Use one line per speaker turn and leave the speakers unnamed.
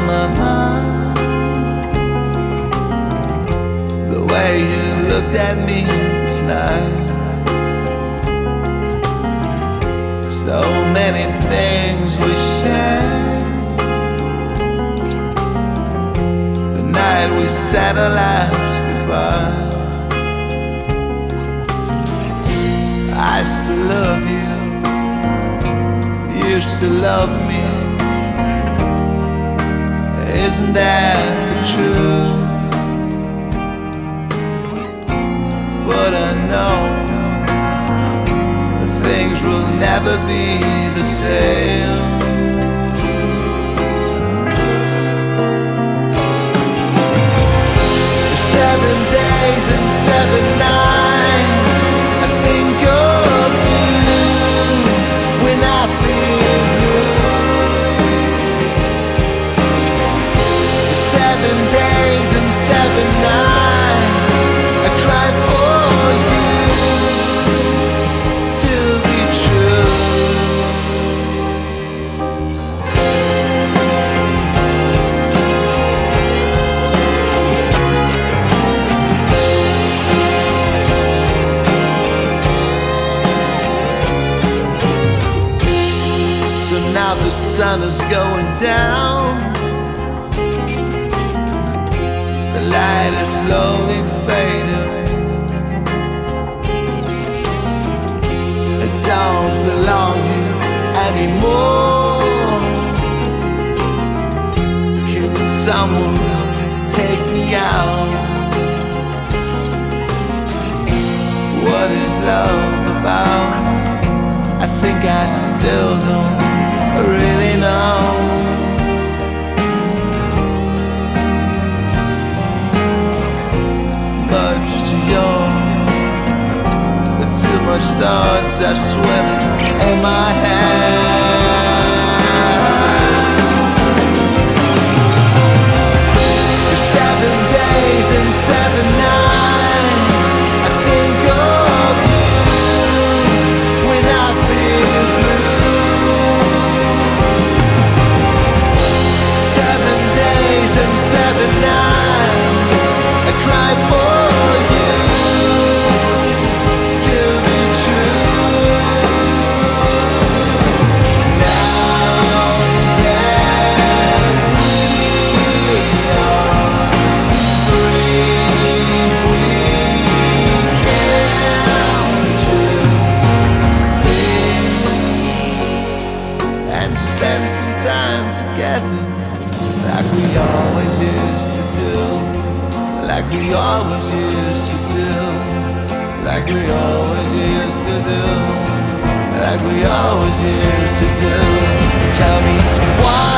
on my mind. The way you looked at me tonight. So many things we shared. The night we said our last goodbye. I still love you. You still love me. Isn't that the truth? But I know that things will never be the same. 7 days and 7 nights I think of you when I feel blue. 7 days and 7 nights I cry for you to be true. So now the sun is going down. The light is slowly fading. I don't belong here anymore. Can someone take me out? What is love about? I think I still don't really know. Much too young, with too much thoughts that swim in my head. 7 days and 7 nights I think of you when I feel blue. 7 days and 7 nights I cry for you to be true. Now that we are free, we can choose and spend some time together like we always used to do. Like we always used to do. Like we always used to do. Like we always used to do. Tell me why.